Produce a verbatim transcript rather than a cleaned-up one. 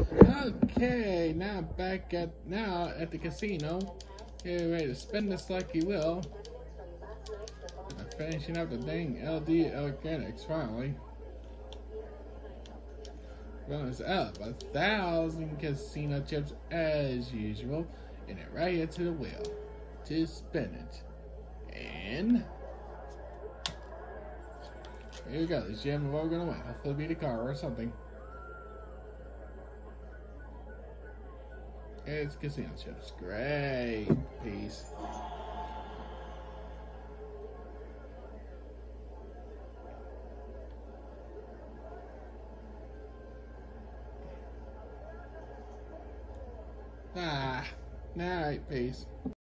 Okay, now back at now at the casino. Get ready to spend this lucky wheel. I'm finishing up the dang L D Electronics finally. Bonus up a thousand casino chips as usual, and it right into the wheel to spin it. And here we go. This gem what we're gonna win. Hopefully it'll be the car or something. It's casino chips. Great. Peace. Ah. Alright, peace.